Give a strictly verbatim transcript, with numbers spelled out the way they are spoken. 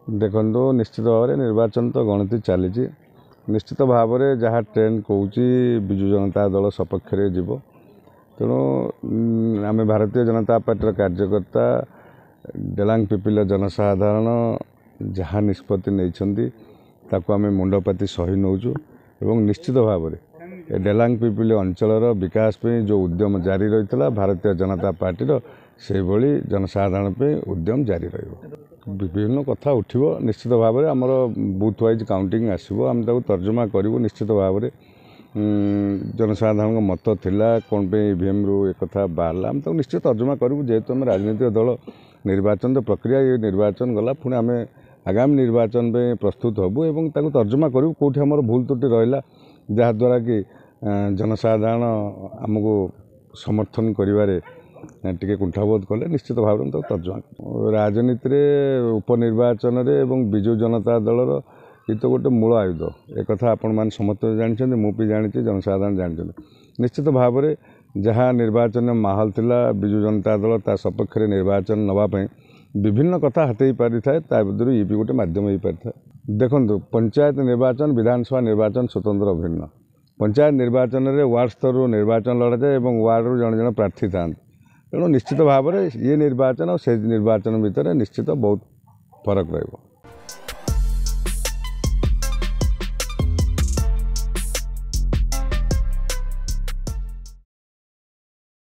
देखो निश्चित भाव में निर्वाचन तो गणति चली निश्चित भाव में जहाँ ट्रेंड कौन विजु जनता दल सपक्ष जीव तेणु आम भारतीय जनता पार्टी कार्यकर्ता डेलांग पिपिल जनसाधारण जहाँ निष्पत्ति नहीं आम मुंडपाती सही नौचु एवं निश्चित भाव में डेलांग पिपिल अंचल विकास पे जो उद्यम जारी रही भारतीय जनता पार्टी से भली जनसाधारण पे उद्यम जारी रही विभिन्न कथा उठिबो निश्चित भाव में आमर बूथ वाइज काउंटिंग आसो आम तर्जमा करूँ निश्चित भाव में जनसाधारण मत थिला कौन पे ईवीएम रु एक कथा बाहर आम तक निश्चित तर्जमा करूँ जेहेतु आम राजनीतिक दल निर्वाचन तो प्रक्रिया ये निर्वाचन गला पुणी आम आगामी निर्वाचन में प्रस्तुत हबू एवं ताकू तर्जमा करूँ कौटी आमर भूल त्रुटि रहा जहाँद्वारा कि जनसाधारण आमको समर्थन करिवारे टिके कुंठाबोध कले निश्चित भाव में तर्जमा राजनीति में उपनिर्वाचन एवं विजु जनता दलर ये तो गोटे मूल आयुध एक आपण मैंने समस्त जानते मुझे जानी जनसाधारण जानते निश्चित भाव में जहाँ निर्वाचन माहौल थिला विजु जनता दल ता सपक्ष निर्वाचन नवापाई विभिन्न कथा हाथी पारि थाए भर ये भी गोटे मध्यम हो पारि था। देखो पंचायत निर्वाचन विधानसभा निर्वाचन स्वतंत्र अभिन्न पंचायत निर्वाचन में वार्ड स्तर निर्वाचन लड़ा जाए और वार्ड रु जन जन प्रार्थी था तेणु निश्चित भाव में ये निर्वाचन और से निर्वाचन भितर निश्चित बहुत फरक रही।